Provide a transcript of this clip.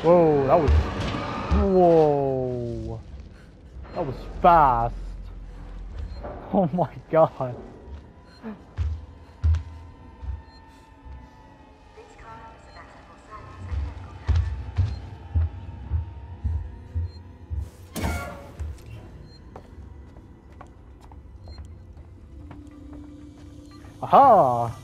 Whoa, that was... Whoa. That was fast. Oh my god. Aha!